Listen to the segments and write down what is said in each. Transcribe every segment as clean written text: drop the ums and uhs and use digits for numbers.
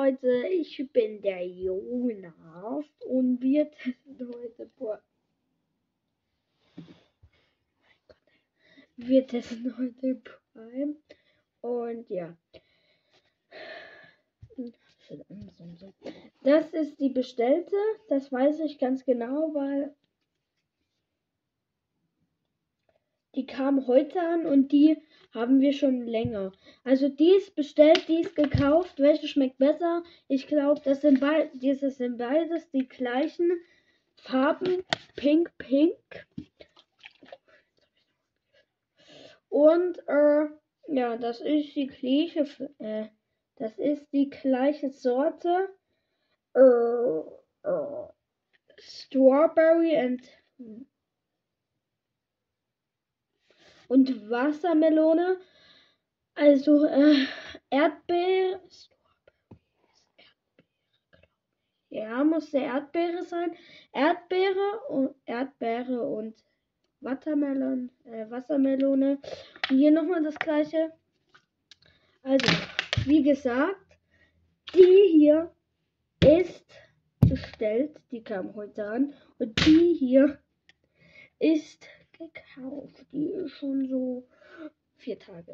Leute, ich bin der Jonas und wir testen heute Prime und ja. Das ist die bestellte, das weiß ich ganz genau, weil die kam heute an und die haben wir schon länger. Also die ist bestellt, die ist gekauft. Welche schmeckt besser? Ich glaube, das sind beides die gleichen Farben. Pink. Und ja, das ist die gleiche Sorte. Strawberry und Wassermelone. Also Erdbeere. Ja, muss der Erdbeere sein. Erdbeere und Wassermelone. Und hier nochmal das gleiche. Also, wie gesagt, die hier ist bestellt. Die kam heute an. Und die hier ist gekauft. Die ist schon so 4 Tage.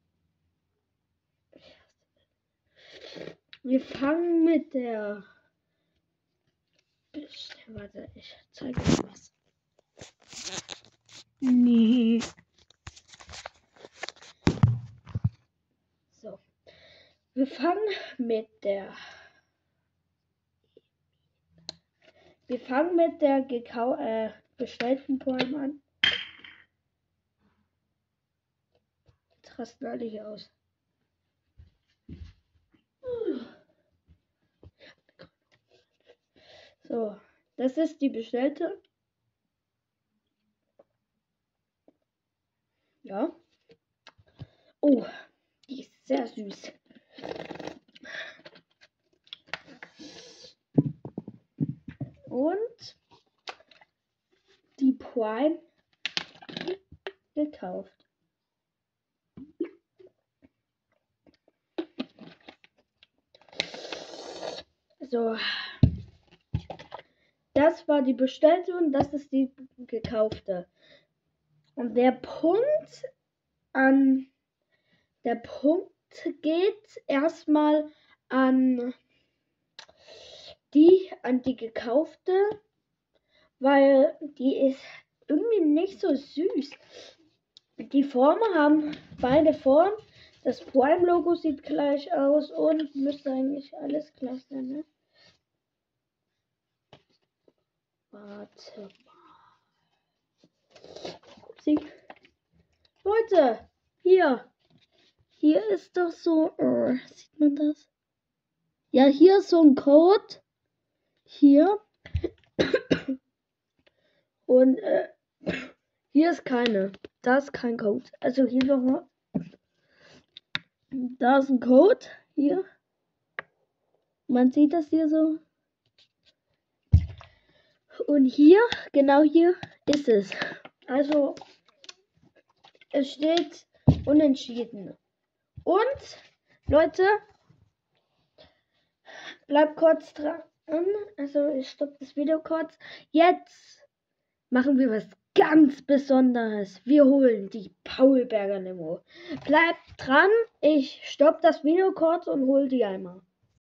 Wir fangen mit der... Warte, ich zeige euch was. Nee. So. Wir fangen mit der bestellten Prime an. Jetzt rasten alle hier aus. So, das ist die bestellte. Ja. Oh, die ist sehr süß. Und die Prime gekauft. So. Das war die bestellte und das ist die gekaufte. Und der Punkt geht erstmal an die gekaufte, weil die ist irgendwie nicht so süß. Die Formen haben beide Formen. Das Prime-Logo sieht gleich aus und müsste eigentlich alles gleich sein, ne? Warte mal. Upsi. Leute, hier ist doch so, sieht man das? Ja, hier ist so ein Code. Hier. Und hier ist keine. Da ist kein Code. Also hier nochmal. Da ist ein Code. Hier. Man sieht das hier so. Und hier, genau hier, ist es. Also, es steht unentschieden. Und, Leute, bleibt kurz dran. Also, ich stoppe das Video kurz. Jetzt machen wir was ganz Besonderes. Wir holen die Paulberger Limo. Bleibt dran. Ich stoppe das Video kurz und hole die einmal.